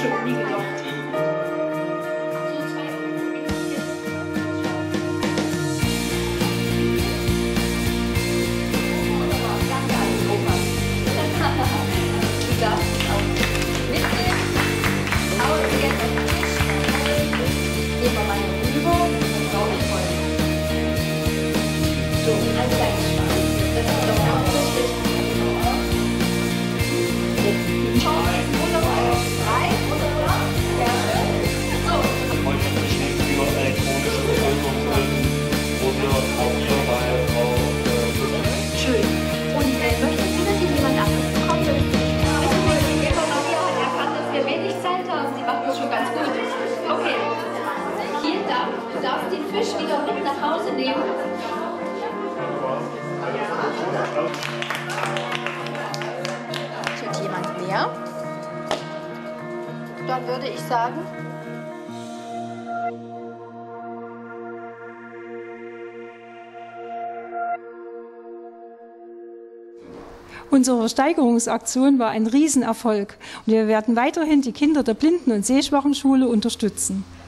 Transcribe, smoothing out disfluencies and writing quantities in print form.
bestimmt nie gedacht. Du darfst den Fisch wieder mit nach Hause nehmen. Tut jemand mehr? Dann würde ich sagen, Unsere Versteigerungsaktion war ein Riesenerfolg und wir werden weiterhin die Kinder der Blinden- und Sehschwachenschule unterstützen.